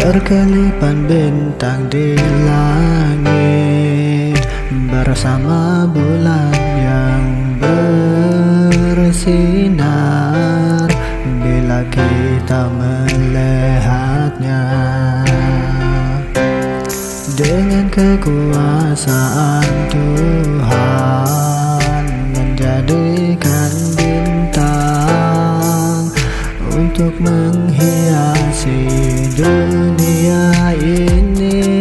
Berkelipan bintang di langit bersama bulan yang bersinar bila kita melihatnya. Dengan kekuasaan Tuhan menjadikan bintang untuk menghiasi dunia ini.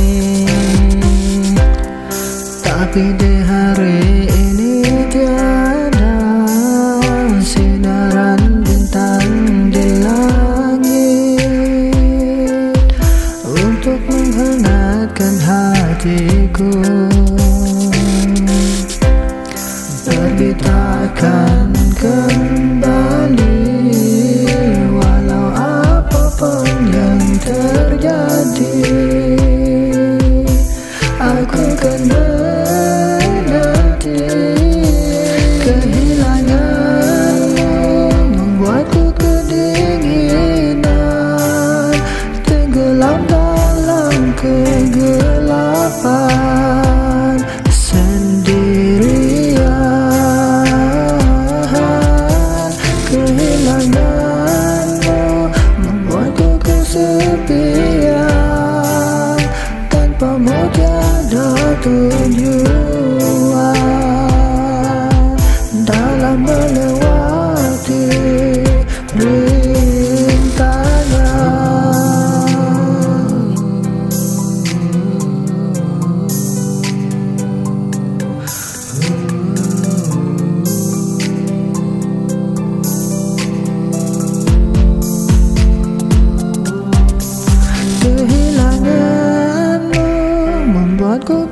Tapi di hari ini tiada sinaran bintang di langit untuk menghangatkan hatiku. Terbit akan kembali walau apapun yang terjadi. Aku akan menanti kehilanganmu, membuatku kedinginan, tenggelam dalam kegelapan sendirian. Kehilanganmu membuatku kesepian, tanpamu tiada tujuan dalam melewati membuatku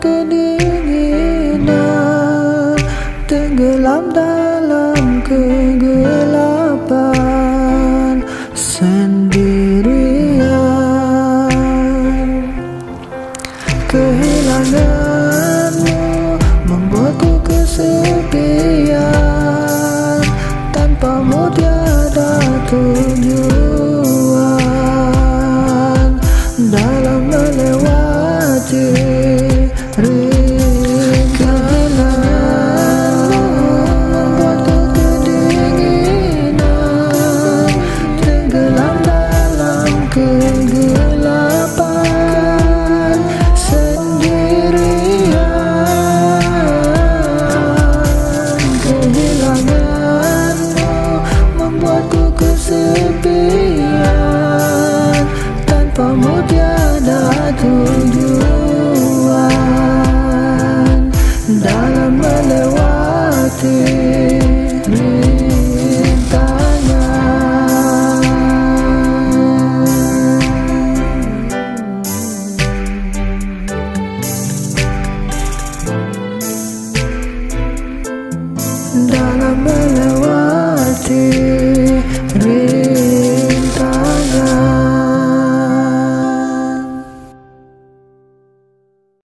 kedinginan, tenggelam dalam kegelapan sendirian. Kehilanganmu membuatku kesepian, tanpamu tiada tujuan dalam melewati kesepian, tanpamu tiada tujuan dalam melewati